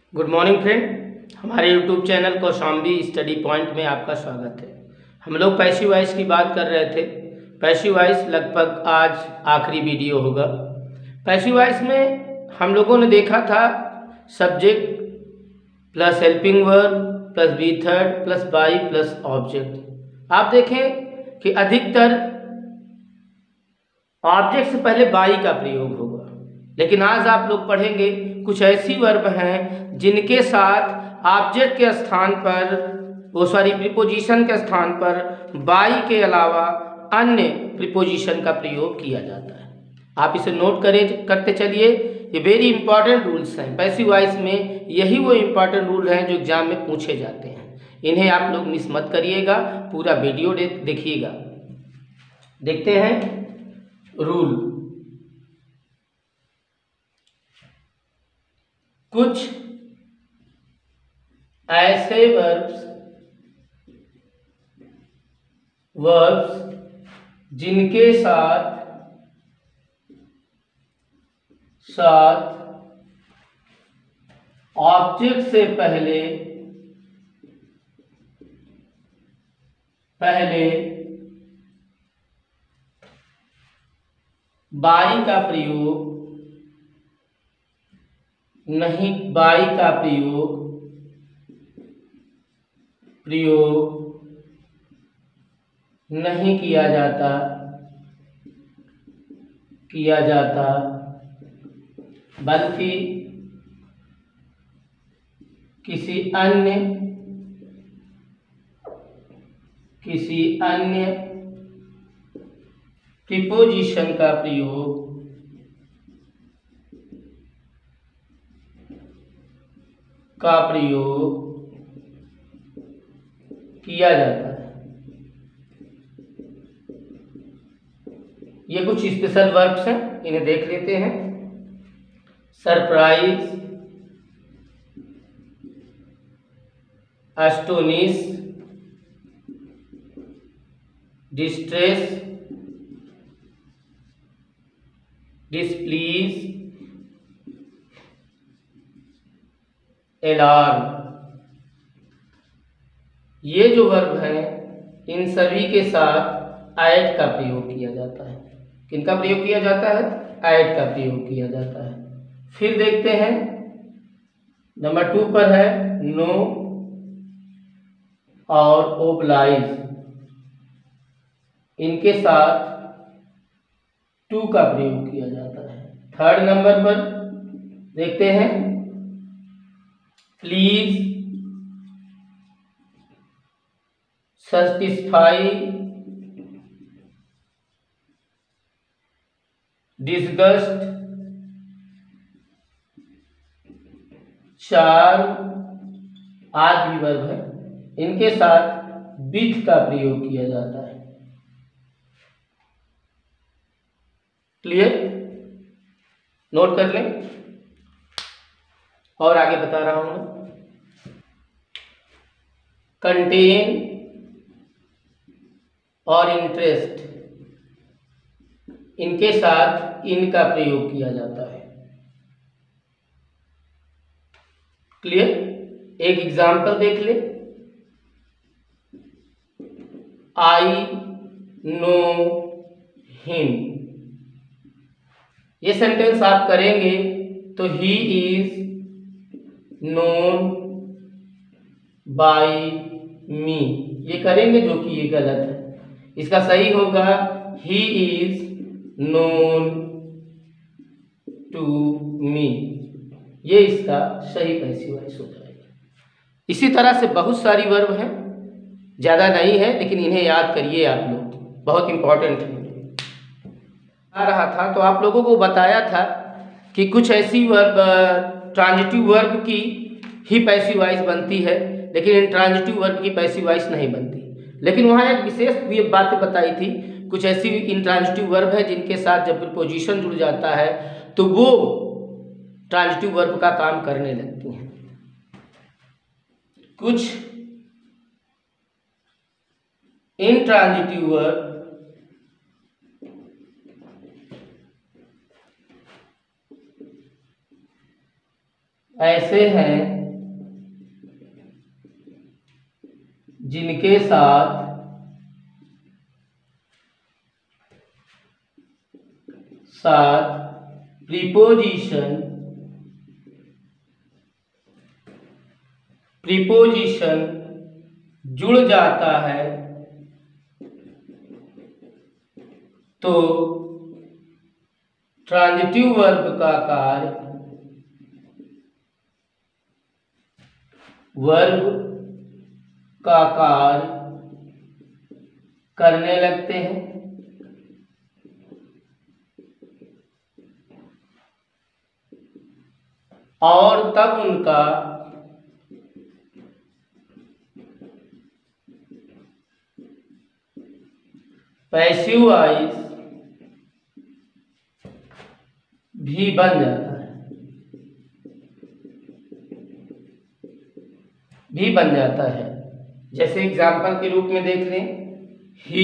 Good morning friend, हमारे YouTube channel Kaushambi study point में आपका स्वागत है। हम लोग पैसिव वॉइस की बात कर रहे थे। पैसिव वॉइस लगभग आज आखिरी वीडियो होगा। पैसिव वॉइस में हम लोगों ने देखा था subject plus helping verb plus be third plus by plus object. आप देखें कि अधिकतर ऑब्जेक्ट से पहले बाई का प्रयोग होगा, लेकिन आज आप लोग पढ़ेंगे कुछ ऐसी वर्ब हैं जिनके साथ ऑब्जेक्ट के स्थान पर प्रीपोजिशन के स्थान पर बाई के अलावा अन्य प्रीपोजिशन का प्रयोग किया जाता है। आप इसे नोट करते चलिए। ये वेरी इंपॉर्टेंट रूल्स हैं। पैसिव वॉइस में यही वो इंपॉर्टेंट रूल हैं जो एग्जाम में पूछे जाते हैं। इन्हें आप लोग मिस मत करिएगा, पूरा वीडियो देखिएगा। देखते हैं रूल। कुछ ऐसे वर्ब्स जिनके साथ ऑब्जेक्ट से पहले बाई का प्रयोग नहीं किया जाता बल्कि किसी अन्य प्रीपोजिशन का प्रयोग किया जाता है। ये कुछ स्पेशल वर्ब्स हैं, इन्हें देख लेते हैं। Surprise, astonish, distress, displease, alarm. ये जो वर्ब हैं इन सभी के साथ ऐड का प्रयोग किया जाता है। किनका प्रयोग किया जाता है? ऐड का प्रयोग किया जाता है। फिर देखते हैं नंबर 2 पर है नो और ओब्लाइज। इनके साथ टू का प्रयोग किया जाता है। थर्ड नंबर पर देखते हैं प्लीज, सैटिस्फाई, डिसगस्ट, चार्म आदि वर्ब है। इनके साथ विथ का प्रयोग किया जाता है। क्लियर? नोट कर लें और आगे बता रहा हूं मैं। कंटेन और इंटरेस्ट, इनके साथ इन का प्रयोग किया जाता है। क्लियर? एक एग्जाम्पल देख ले। I know him. ये सेंटेंस आप करेंगे तो he is known by me. ये करेंगे जो कि ये गलत है। इसका सही होगा he is known to me. ये इसका सही पैसिव वॉइस हो जाएगा। इसी तरह से बहुत सारी वर्ब हैं, ज़्यादा नहीं है, लेकिन इन्हें याद करिए आप लोग, बहुत इंपॉर्टेंट है। आ रहा था तो आप लोगों को बताया था कि कुछ ऐसी वर्ब ट्रांजिटिव वर्ब की ही पैसिव वॉइस बनती है, लेकिन इंट्रांजिटिव वर्ब की पैसिव वॉइस नहीं बनती। लेकिन वहाँ एक विशेष बात बताई थी। कुछ ऐसी इंट्रांजिटिव वर्ब है जिनके साथ जब प्रीपोजिशन जुड़ जाता है तो वो ट्रांजिटिव वर्ब का काम करने लगती हैं। कुछ इंट्रांजिटिव वर्ब ऐसे हैं जिनके साथ प्रीपोजिशन जुड़ जाता है तो ट्रांजिटिव वर्ब का कार्य करने लगते हैं। और तब उनका पैसिव वॉइस भी बन जाता है। जैसे एग्जाम्पल के रूप में देख लें, ही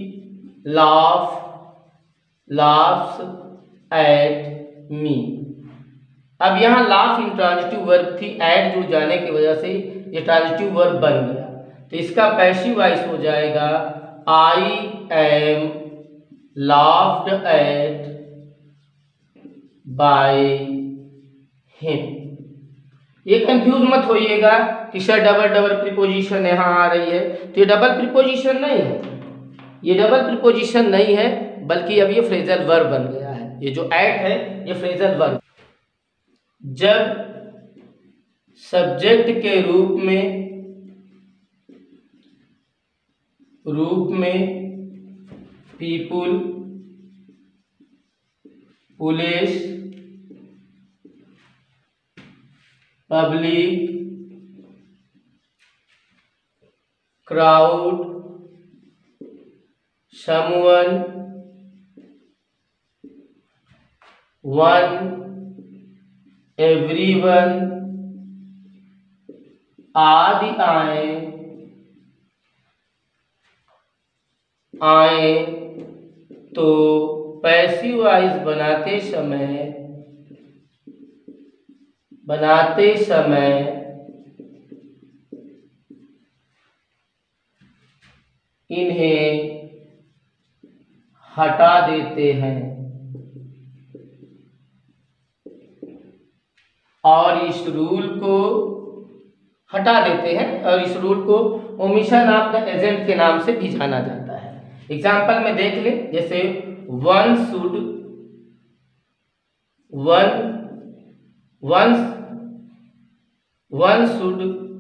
laughs at me। अब यहाँ लाफ इंट्रांजिटिव वर्ब थी, एट जुड़ जाने की वजह से ये ट्रांजिटिव वर्ब बन गया, तो इसका पैसिव वॉइस हो जाएगा I am laughed at by him. ये कंफ्यूज मत होइएगा कि सर डबल प्रीपोजिशन यहाँ आ रही है, तो ये डबल प्रीपोजिशन नहीं है, ये डबल प्रीपोजिशन नहीं है, बल्कि अब ये फ्रेजल वर्ब बन गया है। ये जो एट है ये फ्रेजल वर्ब। जब सब्जेक्ट के रूप में people, police, public, crowd, someone, one, everyone आदि आए तो पैसिव वॉइस बनाते समय इन्हें हटा देते हैं और इस रूल को ओमिशन ऑफ द एजेंट के नाम से भी जाना जाता है। एग्जाम्पल में देख ले, जैसे one should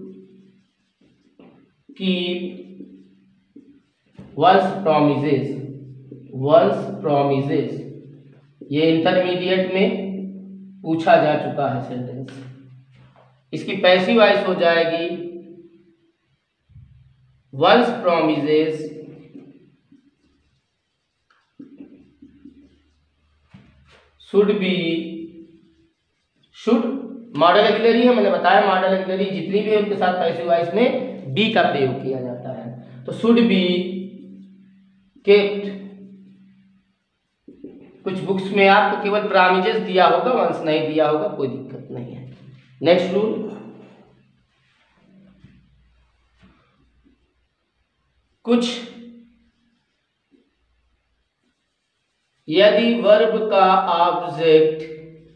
keep one's promises। ये इंटरमीडिएट में पूछा जा चुका है सेंटेंस। इसकी पैसिव वॉइस हो जाएगी one's promises should modal auxiliary है, मैंने बताया मॉडल ऑक्सिलरी जितनी भी है उनके साथ पैसिव वॉइस में बी का प्रयोग किया जाता है। तो शुड बी केप्ट। कुछ बुक्स में आपको केवल प्रॉमिसेस दिया होगा, वंस नहीं दिया होगा, कोई दिक्कत नहीं है। नेक्स्ट रूल, कुछ यदि वर्ब का ऑब्जेक्ट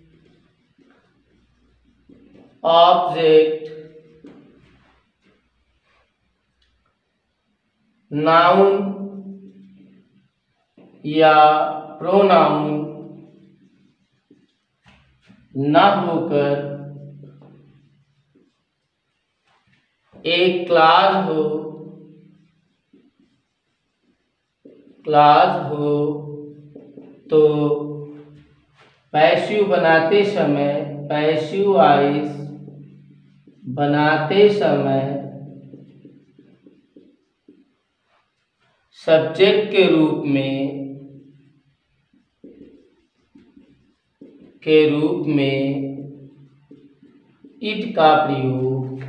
नाउन या प्रोनाउन न होकर एक क्लास हो तो पैसिव वॉइस बनाते समय सब्जेक्ट के रूप में इट का प्रयोग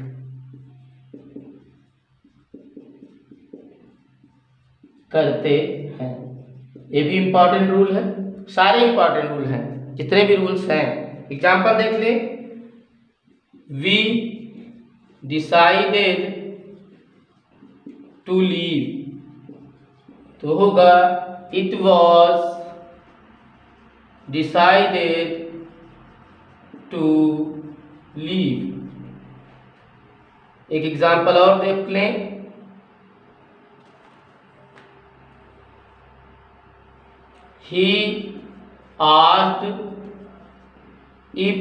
करते हैं। ये भी इंपॉर्टेंट रूल है, सारे इंपॉर्टेंट रूल हैं, जितने भी रूल्स हैं। एग्जाम्पल देख ले, वी डिसाइडेड टू लीव, तो होगा it was decided to leave. एक एग्जाम्पल और देख लें। He asked if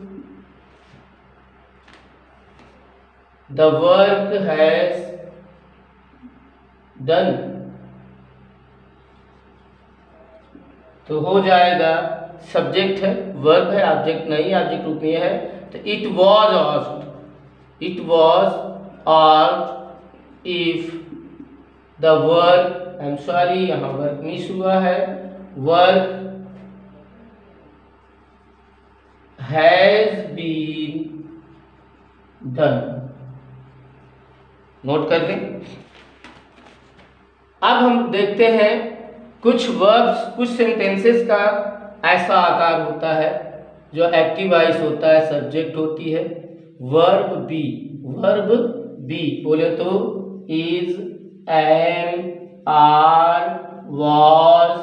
the work has done, तो हो जाएगा सब्जेक्ट है, वर्ब है, ऑब्जेक्ट नहीं, ऑब्जेक्ट रूप में है, तो it was asked if the work, I am sorry यहाँ वर्क मिस हुआ है, work has been done. Note कर लें। अब हम देखते हैं कुछ वर्ब्स, कुछ सेंटेंसेस का ऐसा आकार होता है जो एक्टिव वॉइस होता है, सब्जेक्ट होती है। वर्ब बी बोले तो is, am, are, was,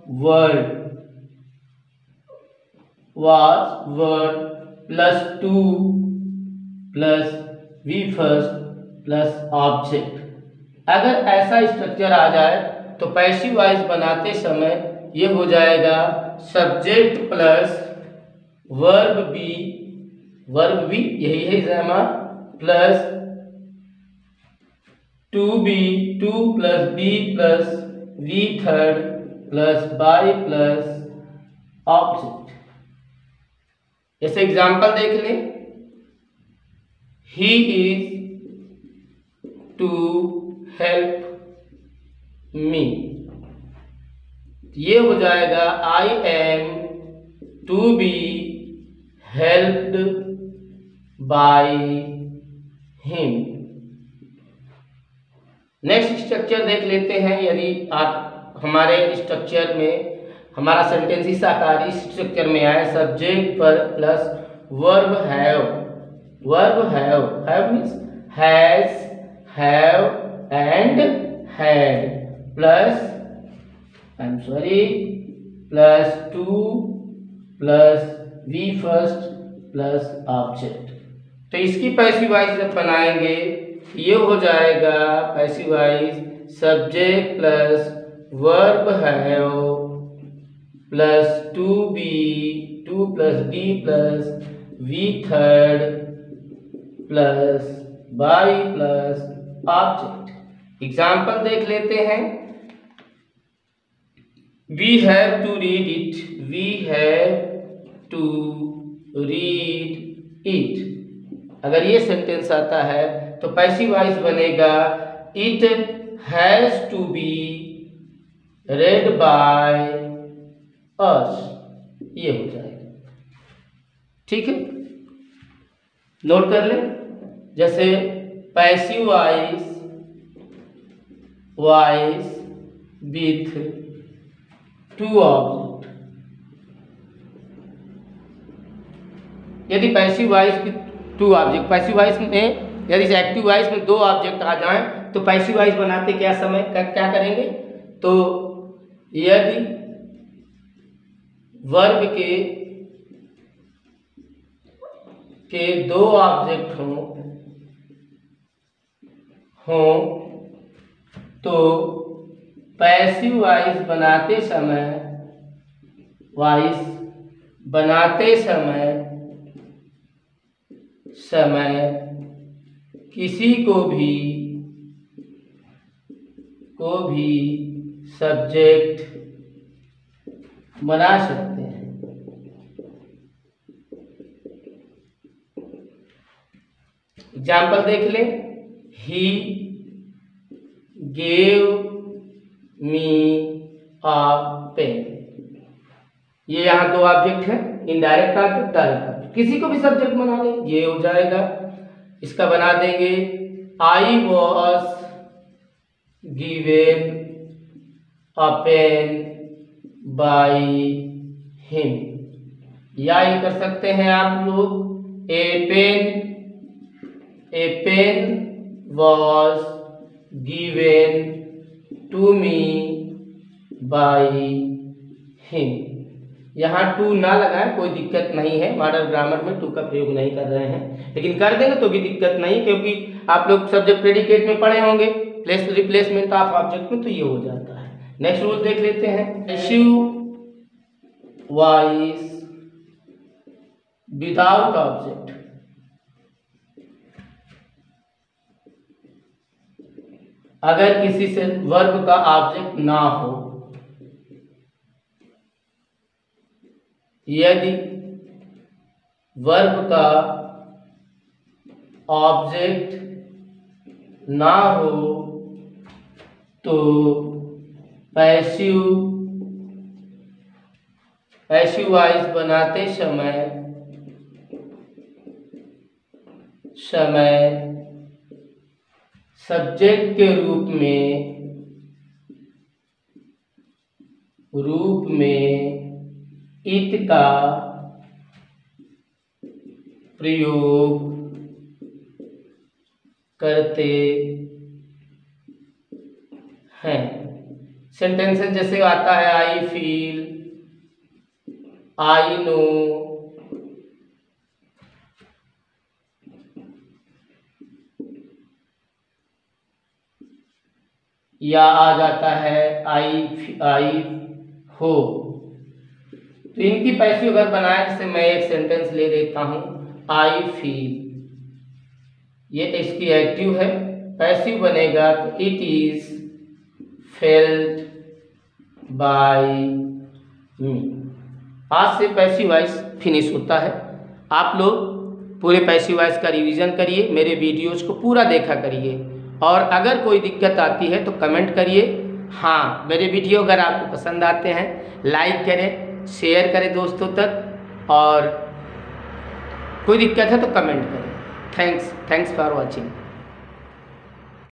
word plus to plus V first plus object. अगर ऐसा स्ट्रक्चर आ जाए तो पैसिव वॉइस बनाते समय ये हो जाएगा सब्जेक्ट प्लस वर्ब बी यही है जमा, plus to plus be plus V third plus by plus object. जैसे एग्जाम्पल देख लें, he is to help me, ये हो जाएगा I am to be helped by him. Next structure देख लेते हैं। यदि आप हमारे स्ट्रक्चर में, हमारा सेंटेंस इस आकार इस स्ट्रक्चर में आए, सब्जेक्ट पर plus verb have means has, have and had, plus I am sorry plus to plus V first plus object. तो इसकी पैसिव वॉइस जब बनाएंगे ये हो जाएगा passive voice subject plus verb have plus to plus be plus V third plus by plus object. Example देख लेते हैं। We have to read it, अगर ये सेंटेंस आता है तो पैसिव वॉइस बनेगा it has to be read by us, ये हो जाएगा। ठीक है, नोट कर लें। जैसे passive voice with two object, यदि passive voice with two object, passive voice में यदि एक्टिव वॉइस में दो ऑब्जेक्ट आ जाएं तो पैसिव वॉइस बनाते क्या क्या करेंगे, तो यदि वर्ब के दो ऑब्जेक्ट हों तो पैसिव वॉइस बनाते समय किसी को भी सब्जेक्ट बना सकते हैं। एग्जाम्पल देख लें। He gave me a pen, ये यहाँ दो ऑब्जेक्ट है, इनडायरेक्ट ऑब्जेक्ट, डायरेक्ट ऑब्जेक्ट, किसी को भी सब्जेक्ट बना लें, ये हो जाएगा। इसका बना देंगे I was given a pen by him, या ये कर सकते हैं आप लोग a pen was given to me by him. यहाँ टू ना लगाए कोई दिक्कत नहीं है, मॉडर्न ग्रामर में टू का प्रयोग नहीं कर रहे हैं, लेकिन कर देंगे तो भी दिक्कत नहीं, क्योंकि आप लोग सब्जेक्ट प्रेडिकेट में पढ़े होंगे, प्लेस रिप्लेसमेंट ऑफ ऑब्जेक्ट में, तो ये हो जाता है। नेक्स्ट रूल देख लेते हैं। Passive voice without object. अगर किसी से वर्ब का ऑब्जेक्ट ना हो, यदि वर्ब का ऑब्जेक्ट ना हो तो पैसिव वॉइस बनाते समय सब्जेक्ट के रूप में इट का प्रयोग करते हैं। सेंटेंसेस जैसे आता है आई फील, आई नो, या आ जाता है आई हो। तो इनकी पैसिव अगर बनाए, जैसे मैं एक सेंटेंस ले लेता हूं, आई फील, ये इसकी एक्टिव है, पैसिव बनेगा तो it is felt by me. आज से पैसिव वॉइस फिनिश होता है। आप लोग पूरे पैसिव वॉइस का रिवीजन करिए, मेरे वीडियोज को पूरा देखा करिए, और अगर कोई दिक्कत आती है तो कमेंट करिए। हाँ, मेरे वीडियो अगर आपको पसंद आते हैं लाइक करें, शेयर करें दोस्तों तक, और कोई दिक्कत है तो कमेंट करें। Thanks for watching.